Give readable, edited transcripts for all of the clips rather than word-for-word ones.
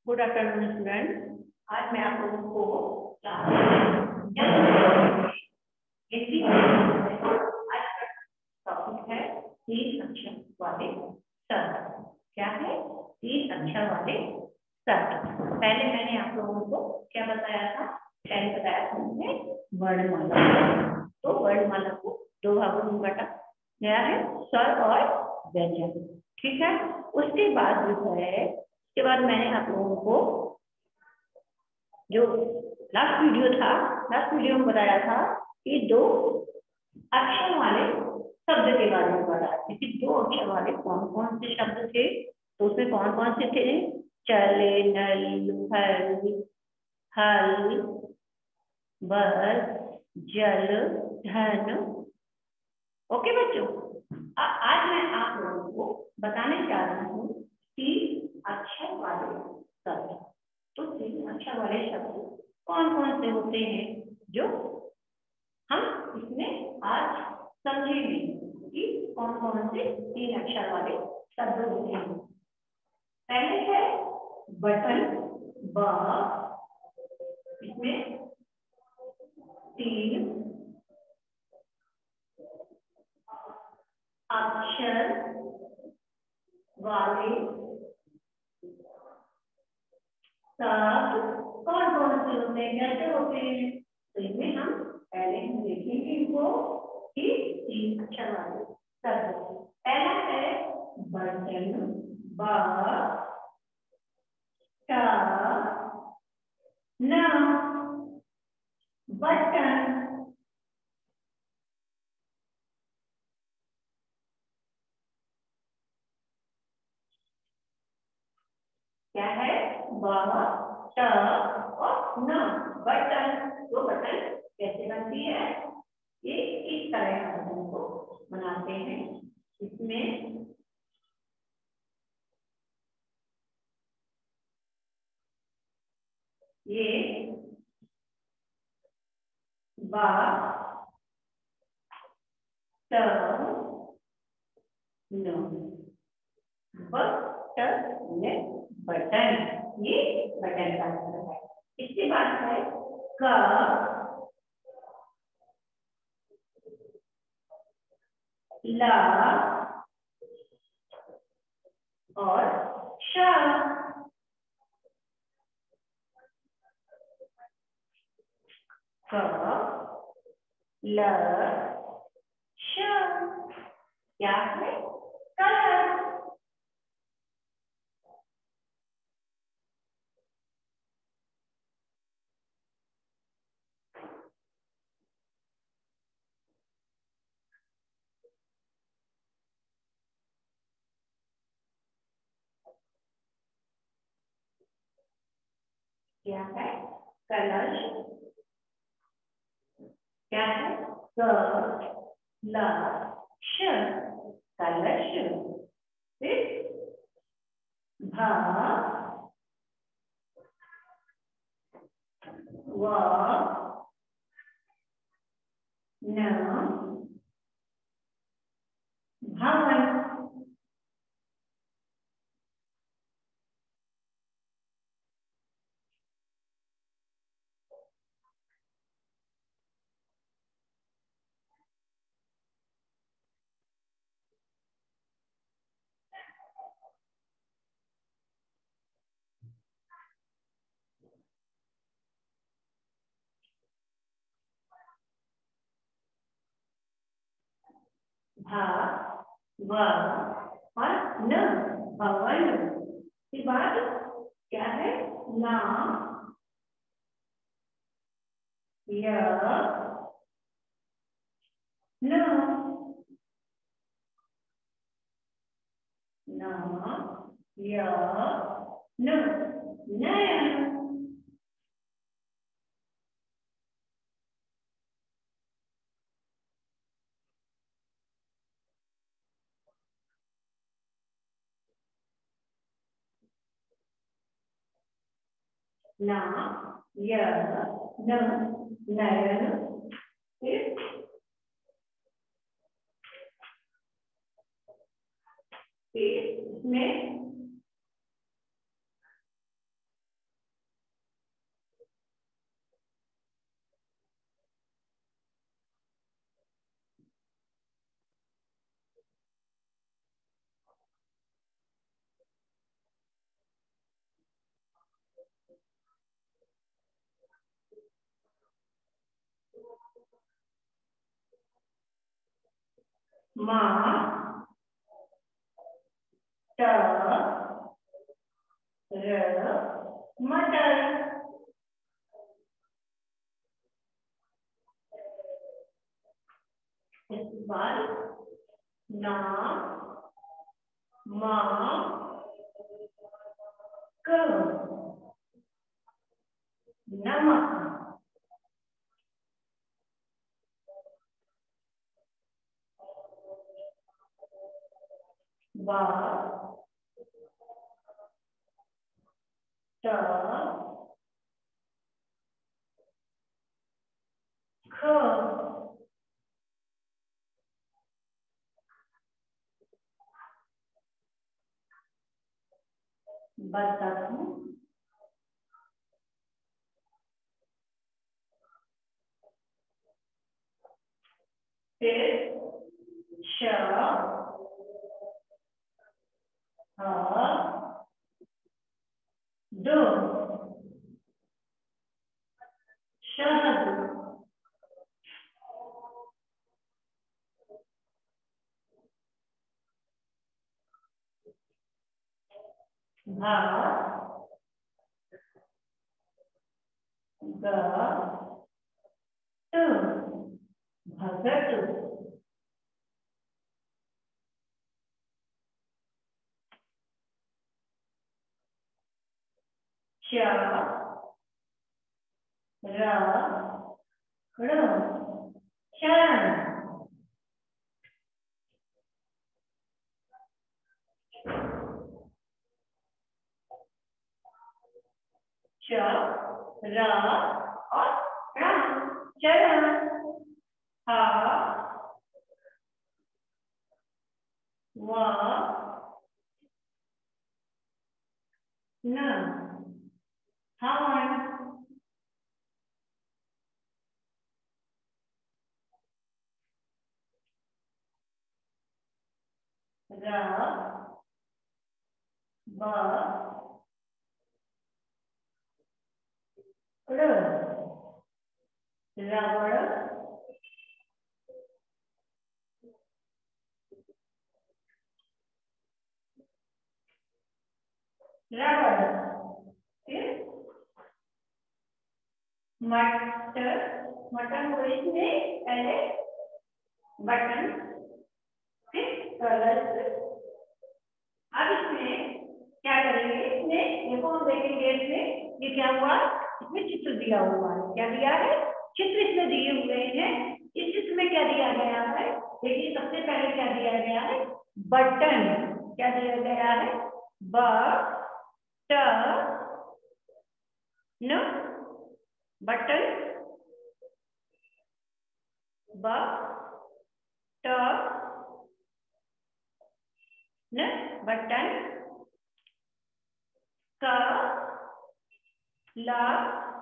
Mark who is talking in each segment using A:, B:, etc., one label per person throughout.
A: Good afternoon student. आज मैं आप लोगों को हिंदी आज का टॉपिक है 3 अक्षर वाले शब्द। क्या है? 3 अक्षर वाले शब्द। पहले मैंने आप लोगों को क्या बताया था? पहले बताया था मैंने वर्णमाला। तो वर्णमाला को 2 भागों में बांटा गया है, स्वर और व्यंजन। ठीक है। उसके बाद जो है, उसके बाद मैंने आप लोगों को जो लास्ट वीडियो में बताया था कि 2 अक्षर वाले शब्द के बारे में बताया था कि 2 अक्षर वाले कौन कौन से शब्द थे। तो उसमें कौन कौन से थे? चले, नल, हल, बल, जल, धन। ओके बच्चों, आज मैं आप लोगों को बताने जा रही हूँ 3 अक्षर वाले शब्द। तो 3 अक्षर वाले शब्द कौन कौन से होते हैं जो हम इसमें आज समझेंगे कि कौन कौन से 3 अक्षर वाले शब्द होते हैं। पहले है बटन, ब, इसमें 3 अक्षर वाले शब्द कौन कौन से होते हैं, कैसे होते हैं? तो इसमें हम पहले देखेंगे इनको कि 3 अक्षर वाले शब्द। पहला है बटन, ब, ट, न। बटन, क्या है? ब, ट और न। बटन। तो बटन कैसे बनती है? ये इस तरह बटन को बनाते हैं। इसमें ये बा, ट, न, बटन। ये बटन का मतलब है। इसके बाद है क, ल और श। क, ल, श। क्या है? कलर। क्या है? कलश। क्या है? क, ल, श, कलश। फिर भ, व, न, भवन। भ, व और न, भवन। के बाद क्या है? ना, य, न, न, य, न, नयन। ना, य, न, नयन। फिर इसमें मा ट र मटर। इसके बाद ना मा क नमक। बा ट ख बतख। फिर श ह दो शहद। भा ग ट भगत। च र ण चरण। च र और ण चरण। ह व न हवन। र ब ड़ रबड़। रबड़। फिर मटर। मटर को इसमें पहले बटन फिर कलर्स। अब इसमें क्या करेंगे, इसमें देखो हम देखेंगे इसमें ये क्या हुआ, इसमें चित्र दिया हुआ है। क्या दिया है, चित्र इसमें दिए हुए हैं। इस चित्र में क्या दिया गया है, देखिए सबसे पहले क्या दिया गया है, बटन। क्या दिया गया है, ब ट न बटन। ब ट न बटन। क ला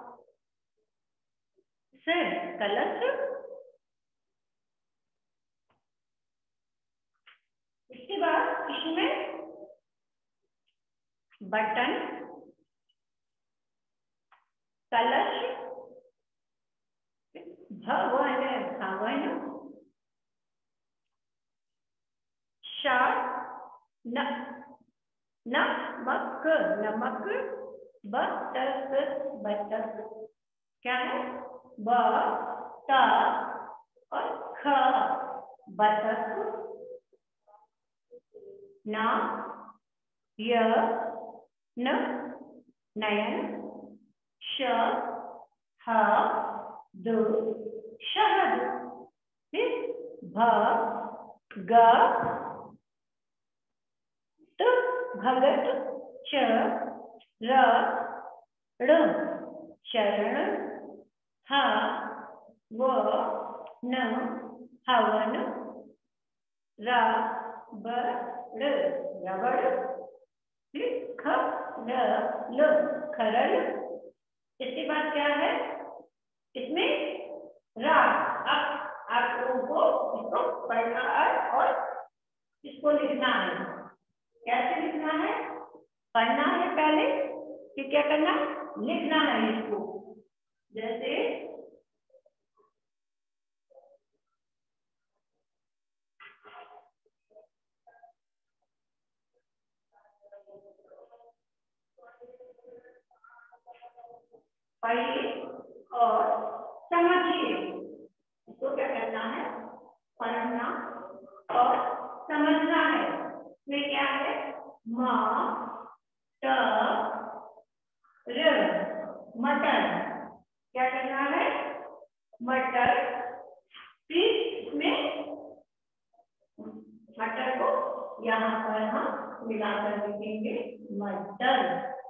A: से कलश। इसके बाद इसमें बटन कलश भवन भवन। श न नमक नमक। बतख बतख। क्या है, ब त और ख बतख। ना य न नयन। श ह द शहद। फिर भ ग ट भगत। च र ण चरण। ह व न हवन। र ब ड़ रबड़। फिर ख ल ल खरल। इसके बाद क्या है, इसमें राग। अब आप लोगों को इसको पढ़ना है और इसको लिखना है। कैसे लिखना है, पढ़ना है पहले, फिर क्या करना है, लिखना है इसको। जैसे पढ़िए और समझिए। इसको क्या करना है? पढ़ना और समझना है। इसमें क्या है? म ट र मटर। क्या करना है? मटर। फिर इसमें मटर को यहाँ पर हम मिलाकर लिखेंगे मटर।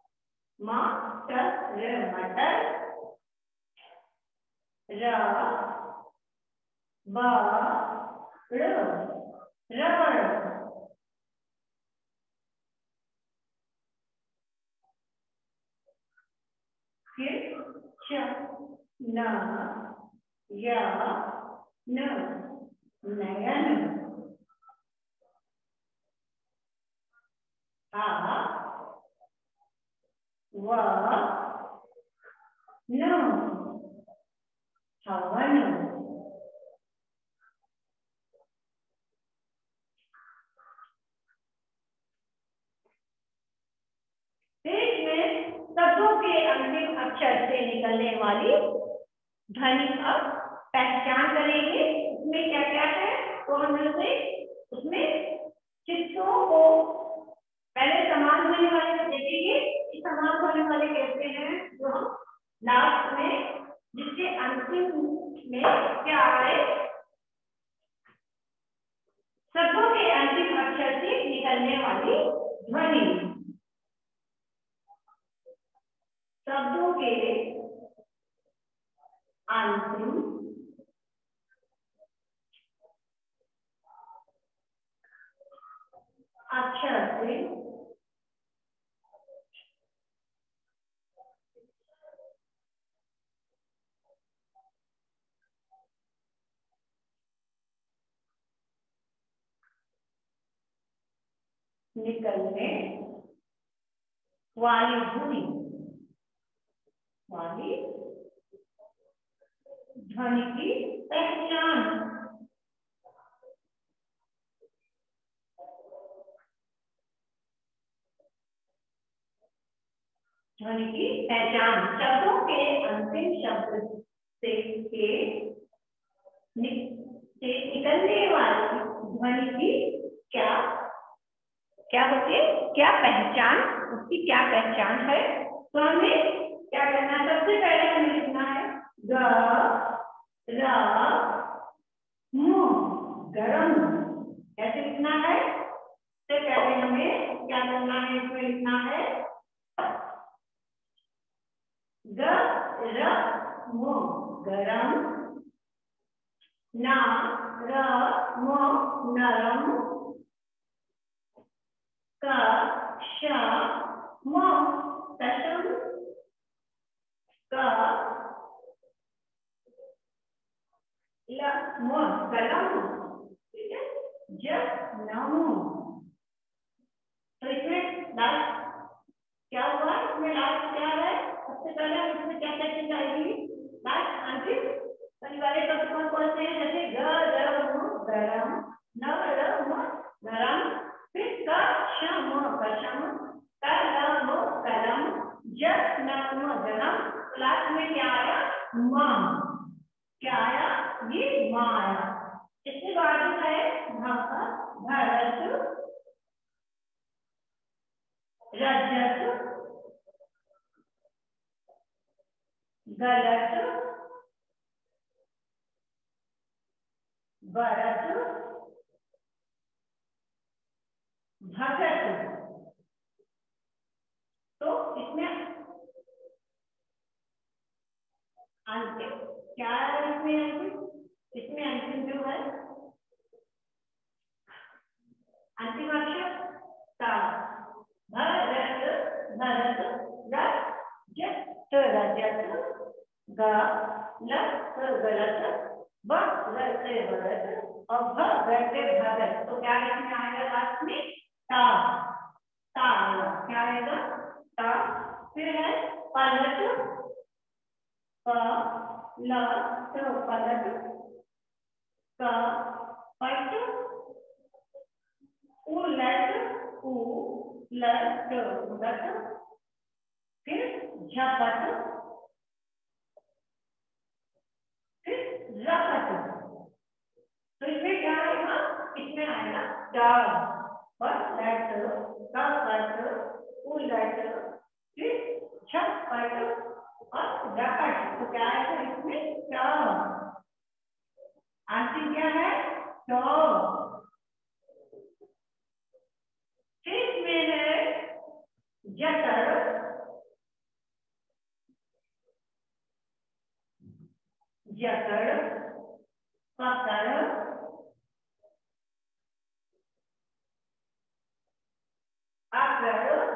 A: मटर मटर। र ब र रबड़। फिर च न य न नयन। आ व न हवन। इसमें शब्दों के अंतिम अक्षर से निकलने वाली ध्वनि अब पहचान करेंगे। उसमें क्या क्या है तो हम लोग उसमें चित्रों को पहले समान ध्वनि वाले देखेंगे। इस समान ध्वनि वाले कहते हैं जो हम लास्ट में जिसके अंतिम में क्या आए? शब्दों के अंतिम अक्षर से निकलने वाली ध्वनि। शब्दों के अंतिम अक्षर से निकलने वाली ध्वनि की पहचान। ध्वनि की पहचान शब्दों के अंतिम शब्द से निकलने वाली ध्वनि की क्या क्या होती है? क्या पहचान? उसकी क्या पहचान है? तो हमें क्या करना है? सबसे पहले हमें लिखना है ग र मु गरम। कैसे लिखना है? सबसे पहले हमें क्या करना है? इसमें लिखना है ग र मु गरम। न र म नरम। क श म कसम। क ल म कलम। ठीक है? ज नम। तो इसमें लास्ट क्या हुआ? इसमें लास्ट क्या है? सबसे पहले हम इसमें क्या क्या चीज आएगी? लास्ट अंतिम ध्वनि वाले शब्द कौन कौन से हैं? जैसे ग र म गरम, न र म नरम, फिर क श म कशम, क ल म कलम, ज न म जन्म। लास्ट में क्या आया? म। क्या आया? ये म आया। इसके बाद है भरत, रजत, गलत, भरत, भगत। तो इसमें अंतिम क्या है? इसमें अंतिम जो है अंतिम अक्षर ता। भरत भरत, रजत रजत, गलत गलत, भगत भगत और भगत भगत। तो क्या इसमें आएगा लास्ट में? ता। ता क्या आएगा? ता। फिर है पलट, पलट, पलट, कपट, उलट, उलट, उलट, फिर झपट, फिर रपट। तो इसमें क्या आएगा? इसमें आएगा ड, पलट, कपट, उलट, फिर झपट और रपट। तो क्या आएगा इसमें? ट। आंसर क्या है? ट। फिर इसमें है जटर, जकड़, पकड़, अकड़,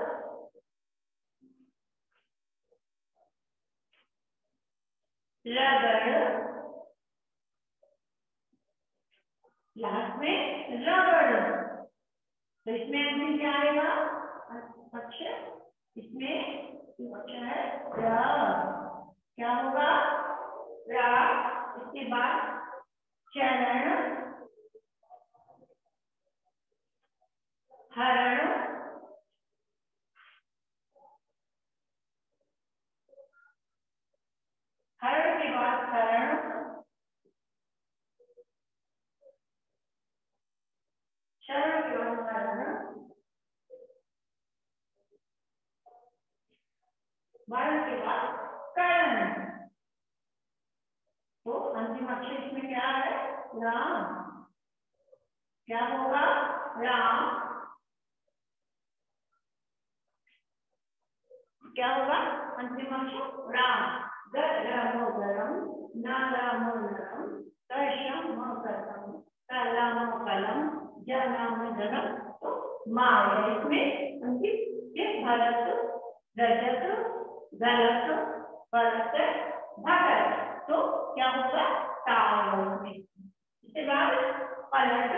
A: रगड़, लास्ट में रगड़। तो इसमें आंसर क्या आएगा? अच्छा, इसमें अच्छा है र। क्या होगा? र। इसके बाद चरण, हरण, हरण के बाद हरण, शरण के बाद हरण, वर्ण के बाद कर्ण। तो अंतिम अक्षर इसमें क्या है? राम। क्या होगा? राम। क्या होगा अंतिम अक्षर? राम। गरम गरम, नरम नरम, करशम करम, कलम कलम, जनम जनम। तो माया इसमें अंतिम ये भरत, रजत, गलत, भरत, भगत। तो क्या होगा? ताल में। इसके बाद पलट,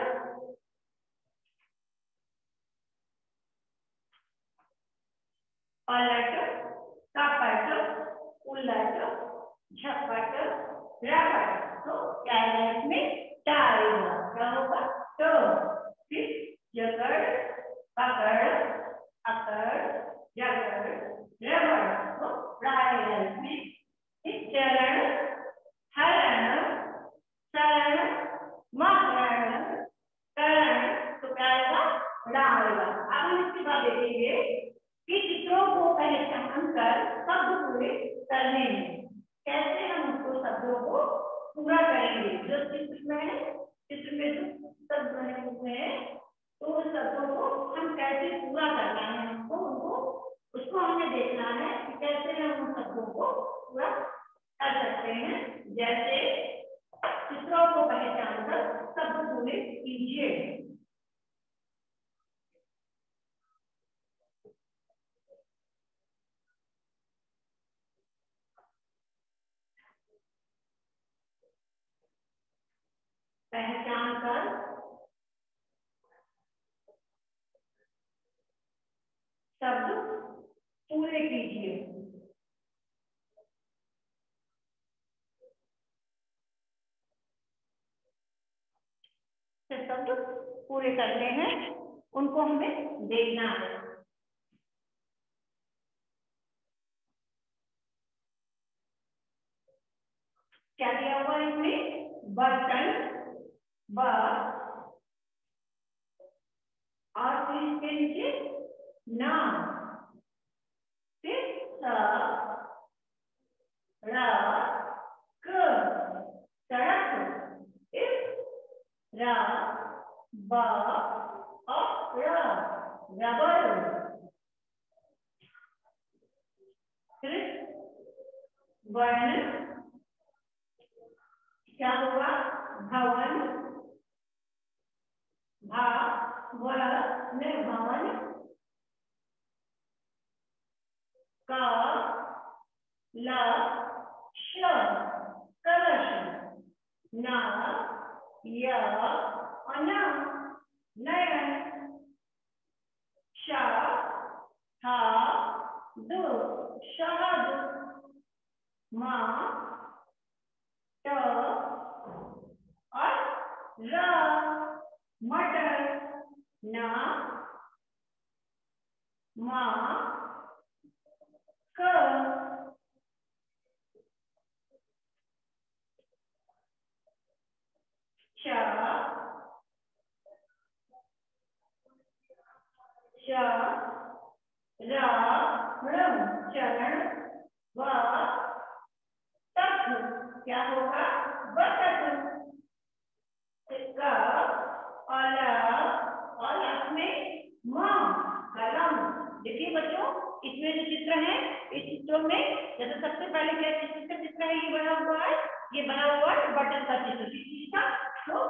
A: पलट, कपट, उलट, झपट, रपट। तो क्या है इसमें? टाइगर। क्या होगा? तो फिर जगड़, पकड़, अकड़, जगड़, रबड़। तो टाइगर में चरण, हरण, शरण, मकरण, करण। तो क्या आएगा? डालेगा। अब हम इसके बाद देखेंगे कि चित्रों को पहचान कर शब्द पूरे करने में कैसे हम उसको शब्दों को पूरा करेंगे। जो चित्र में जो शब्द बने हुए हैं, तो उन शब्दों को हम कैसे पूरा करना है, हमको उनको उसको हमें देखना है कि कैसे हम उन शब्दों को पूरा कर सकते हैं। जैसे चित्रों को पहचान कर शब्द पूरे कीजिए। पहचान कर शब्द पूरे कीजिए। शब्द पूरे करने हैं, उनको हमें देखना है। क्या दिया हुआ है इसमें? बर्तन, ब, और फिर इसके नीचे ना, फिर स, र, क, सड़क, फिर र, ब, और र, रबर, फिर वर्ण। क्या होगा? भवन, भा, व में भवन, क, ल, श, कलश, न, य, अन, नयन, श, ह, द, शहद, मा ट और र, मटर, ना मा क, च रण, चरण, व तक, क्या होगा? बतख, और लास्ट में मां, कलम। देखिए बच्चों, इसमें जो चित्र है, इस चित्रों में जैसे सबसे पहले क्या चित्र है, ये बना हुआ है, ये बना हुआ है बटन का चित्र। किस चीज का? तो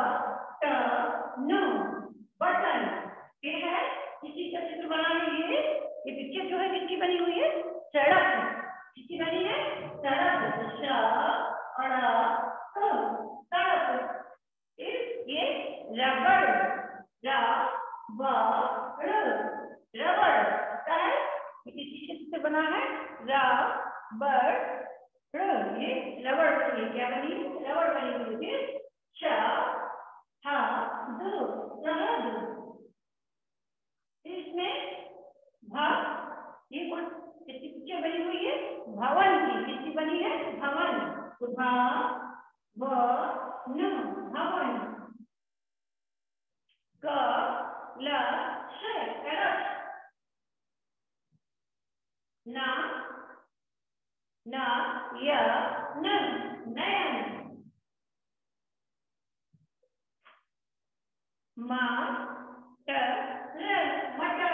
A: बटन, बटन। ये है किस चीज का चित्र बना है? ये पिक्चर जो है किसकी बनी हुई है? सड़क। किसकी बनी है? सड़क। सड़क। ये रबड़, रबड़ क्या है? किसी चीज से बना है? रबड़। ये रबड़ बनी है। क्या बनी है? रबड़ बनी हुई है। इसमें ये कौन किसकी पिक्चर बनी हुई है? भवन की। किसकी बनी है? भवन। भवन। कलश, नयन, मटर,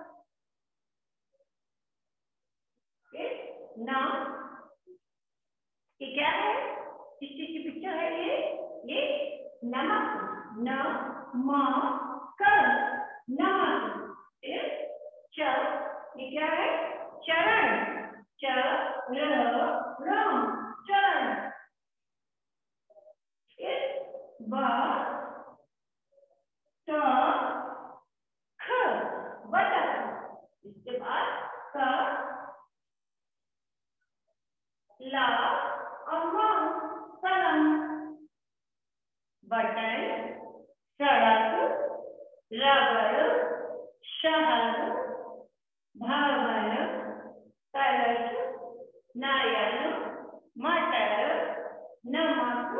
A: ना, ये क्या है? किस चीज की पिक्चर है? ये नमक, नमक, नमक। ये क्या है? चरण, चरण। बतख। इसके बाद ला और कलम। बटन, सड़क, रबड़, शहद, भवन, कलश, नारियल, मटर, नमक,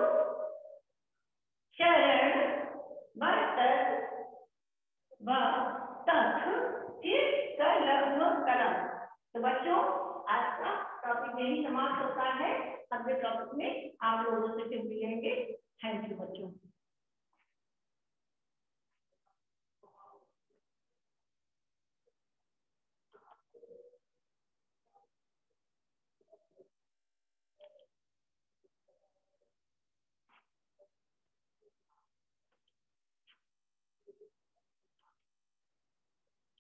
A: चरण, बतख, कलम। तो बच्चों, आज का टॉपिक यही समाप्त होता है। अगले टॉपिक में आप लोगों से फिर मिलेंगे। थैंक यू बच्चों।